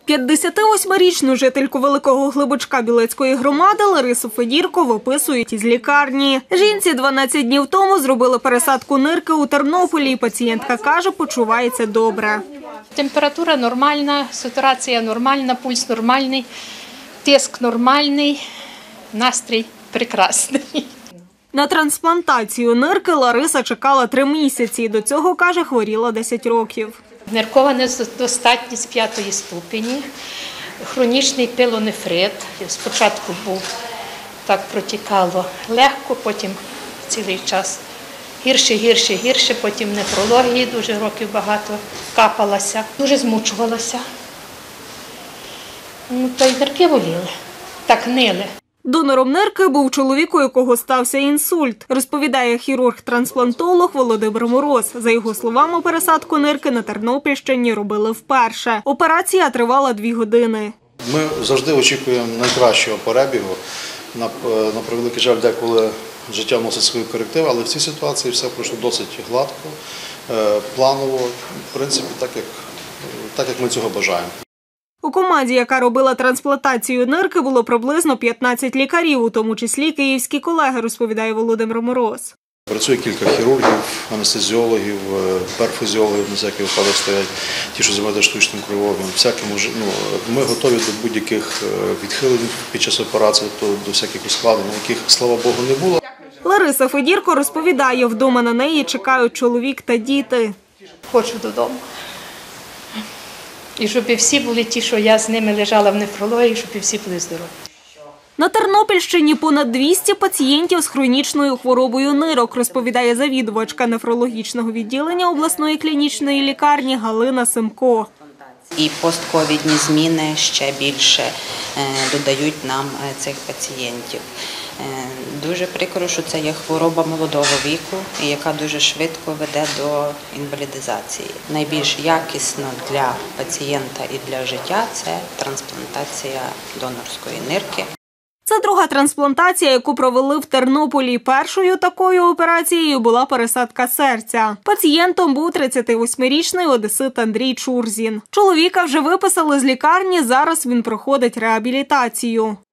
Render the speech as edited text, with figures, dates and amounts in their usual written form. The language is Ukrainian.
58-річну жительку Великого Глибочка Білецької громади Ларису Федірко виписують із лікарні. Жінці 12 днів тому зробили пересадку нирки у Тернополі і пацієнтка каже, почувається добре. Температура нормальна, сатурація нормальна, пульс нормальний, тиск нормальний, настрій прекрасний. На трансплантацію нирки Лариса чекала 3 місяці. До цього, каже, хворіла 10 років. Ниркова недостатність 5-ї ступені, хронічний пилонефрит. Спочатку так протікало легко, потім цілий час гірше, потім нефрології, дуже років багато капалася. Дуже змучувалася. Та й нирки боліли, так нили. Донором нирки був чоловік, у якого стався інсульт, розповідає хірург-трансплантолог Володимир Мороз. За його словами, пересадку нирки на Тернопільщині робили вперше. Операція тривала 2 години. Ми завжди очікуємо найкращого перебігу. На превеликий жаль, деколи життя вносить свої корективи, але в цій ситуації все пройшло досить гладко, планово, в принципі, так як ми цього бажаємо. У команді, яка робила трансплантацію нирки, було приблизно 15 лікарів, у тому числі київські колеги, розповідає Володимир Мороз. Працює кілька хірургів, анестезіологів, перфузіологів, на всякий випадок стоять, ті, що займаються штучним кровообігом. Ми готові до будь-яких відхилень під час операції, до всяких ускладнень, яких, слава Богу, не було. Лариса Федірко розповідає, вдома на неї чекають чоловік та діти. Хочу додому. І щоб всі були ті, що я з ними лежала в нефрології, щоб всі були здорові. На Тернопільщині понад 200 пацієнтів з хронічною хворобою нирок, розповідає завідувачка нефрологічного відділення обласної клінічної лікарні Галина Семко. І постковідні зміни ще більше додають нам цих пацієнтів. Дуже прикро, що це є хвороба молодого віку, яка дуже швидко веде до інвалідизації. Найбільш якісно для пацієнта і для життя – це трансплантація донорської нирки. Це друга трансплантація, яку провели в Тернополі. Першою такою операцією була пересадка серця. Пацієнтом був 38-річний одесит Андрій Чурзін. Чоловіка вже виписали з лікарні, зараз він проходить реабілітацію.